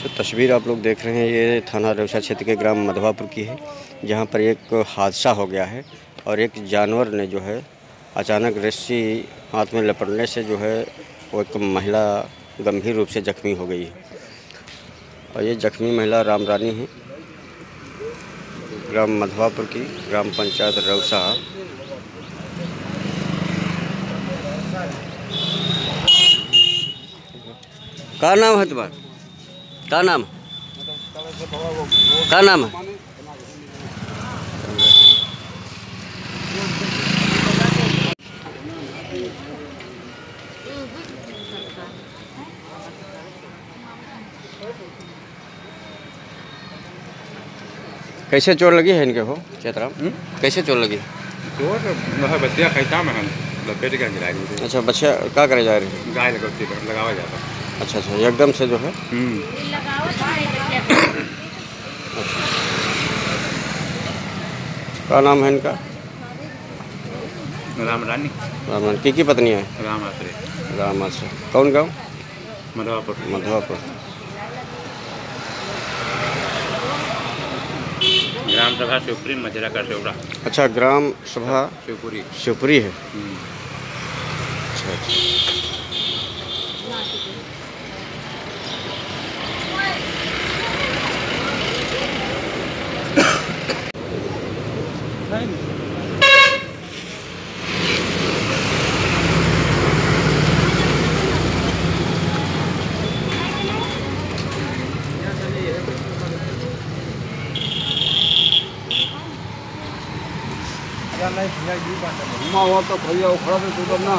तो तस्वीर आप लोग देख रहे हैं, ये थाना रौसा क्षेत्र के ग्राम मधवापुर की है, जहाँ पर एक हादसा हो गया है और एक जानवर ने जो है अचानक रस्सी हाथ में लपटने से जो है वो एक महिला गंभीर रूप से जख्मी हो गई है। और ये जख्मी महिला राम रानी है, ग्राम मधवापुर की, ग्राम पंचायत रौसा। क्या नाम है तुम्हारा? क्या नाम है? क्या नाम है? कैसे चोट लगी है इनके हो चेतराम? कैसे चोट लगी? चोट बच्चिया खैता में हम लपेट के गिरा दी। अच्छा, बच्चा क्या करे जा रही है? गाय लगावा जाता। अच्छा, एकदम से जो है। क्या नाम है इनका? राम रानी। राम रानी की पत्नी है? राम आश्रय। राम आश्रय। कौन गाँव? मधवापुर। मधवापुर। ग्राम सभा शिवपुरी मजरा का सेवड़ा। अच्छा, ग्राम सभा शिवपुरी। शिवपुरी है। हुआ तो भैया खड़ा तो तू ना